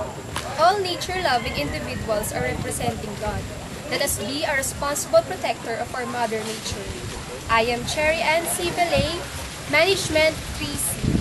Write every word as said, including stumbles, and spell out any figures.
All nature-loving individuals are representing God. Let us be a responsible protector of our Mother Nature. I am Cherry Ann C. Beley, Management three C.